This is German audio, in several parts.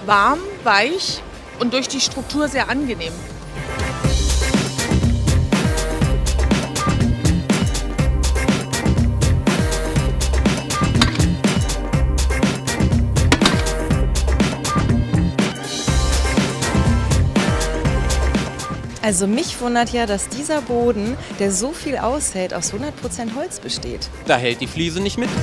warm, weich und durch die Struktur sehr angenehm. Also mich wundert ja, dass dieser Boden, der so viel aushält, aus 100% Holz besteht. Da hält die Fliese nicht mit.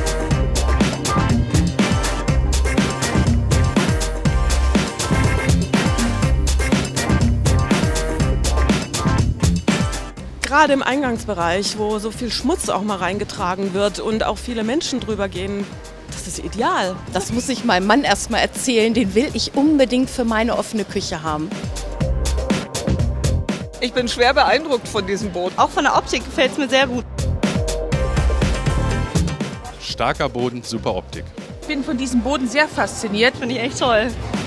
Gerade im Eingangsbereich, wo so viel Schmutz auch mal reingetragen wird und auch viele Menschen drüber gehen, das ist ideal. Das muss ich meinem Mann erst mal erzählen, den will ich unbedingt für meine offene Küche haben. Ich bin schwer beeindruckt von diesem Boden. Auch von der Optik gefällt es mir sehr gut. Starker Boden, super Optik. Ich bin von diesem Boden sehr fasziniert. Finde ich echt toll.